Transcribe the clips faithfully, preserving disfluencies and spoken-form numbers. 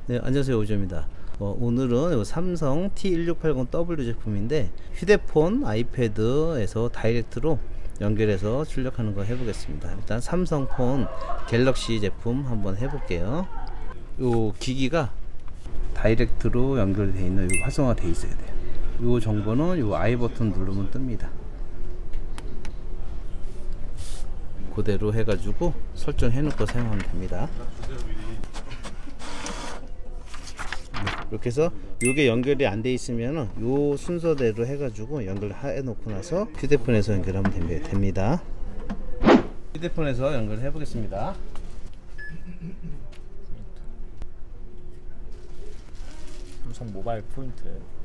네, 안녕하세요. 오조입니다. 어, 오늘은 삼성 티 일육팔공 더블유 제품인데 휴대폰, 아이패드에서 다이렉트로 연결해서 출력하는 거 해보겠습니다. 일단 삼성폰 갤럭시 제품 한번 해볼게요. 요 기기가 다이렉트로 연결되어 있는 요 활성화 되어 있어야 돼요. 요 정보는 요 I 버튼 누르면 뜹니다. 그대로 해가지고 설정해 놓고 사용하면 됩니다. 이렇게 해서 요게 연결이 안 돼 있으면 요 순서대로 해가지고 연결해 놓고 나서 휴대폰에서 연결하면 됩니다. 휴대폰에서 연결해 보겠습니다. 삼성 모바일 포인트.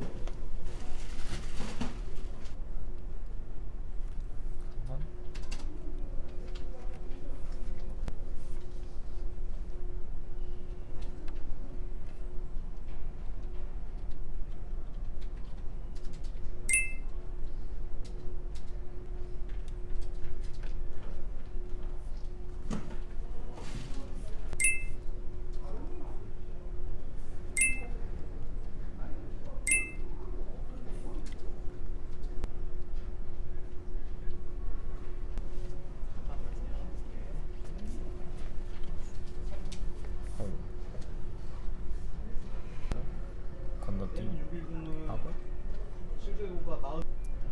건너뛰기 하고 하고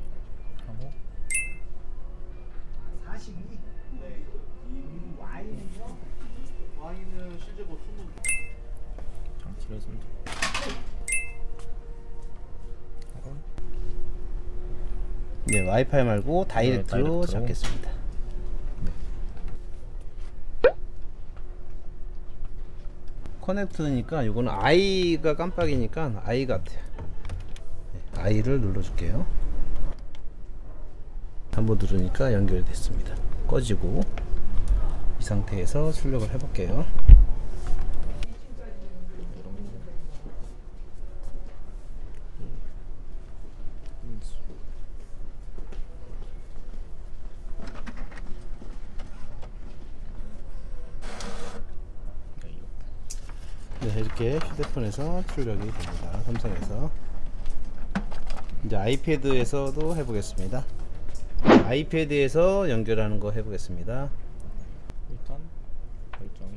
사십이. 네. Y는요? Y는 실제로 이십. 장치를 해주면 돼. 하고 네, 와이파이 말고 다이렉트로, 네, 다이렉트로. 잡겠습니다. 네. 커넥트니까 이거는 I가 깜빡이니까 I 같아요. 네, I를 눌러줄게요. 한번 누르니까 연결됐습니다. 꺼지고 이 상태에서 출력을 해볼게요. 네, 이렇게 휴대폰에서 출력이 됩니다. 삼성에서. 이제 아이패드에서도 해보겠습니다. 아이패드에서 연결하는 거 해보겠습니다. 일단 결정이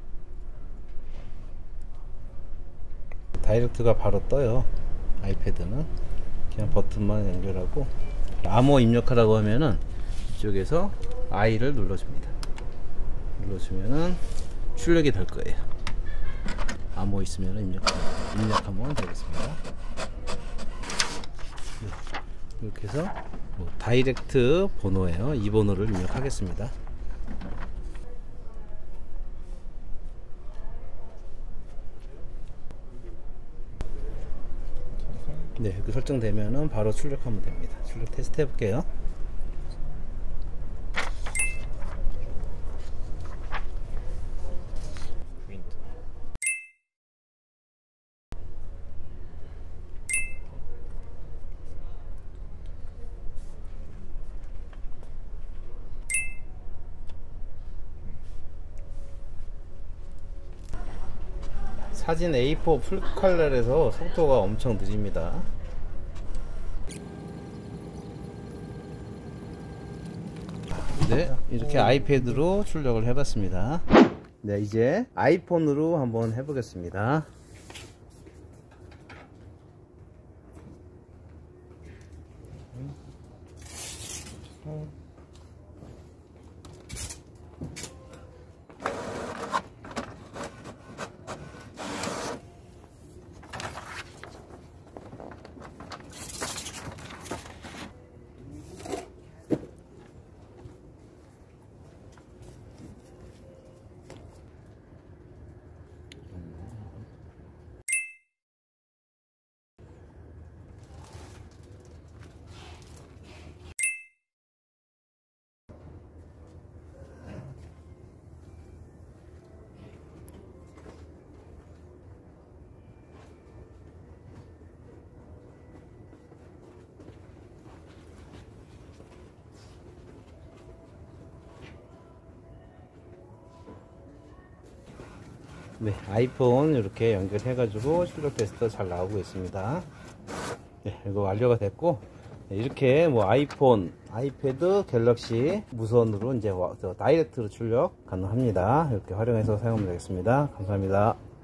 다이렉트가 바로 떠요. 아이패드는 그냥 버튼만 연결하고, 암호 입력하라고 하면은 이쪽에서 I를 눌러줍니다. 눌러주면은 출력이 될 거예요. 암호 있으면 입력하면, 입력하면 되겠습니다. 네, 이렇게 해서 뭐 다이렉트 번호예요. 이 번호를 입력하겠습니다. 네, 이렇게 설정되면은 바로 출력하면 됩니다. 출력 테스트 해볼게요. 사진 에이 사 풀컬러에서 속도가 엄청 느립니다. 네, 이렇게 아이패드로 출력을 해봤습니다. 네, 이제 아이폰으로 한번 해보겠습니다. 네, 아이폰 이렇게 연결해가지고 출력 테스트 잘 나오고 있습니다. 네, 이거 완료가 됐고, 네, 이렇게 뭐 아이폰, 아이패드, 갤럭시 무선으로 이제 와- 다이렉트로 출력 가능합니다. 이렇게 활용해서 사용하면 되겠습니다. 감사합니다.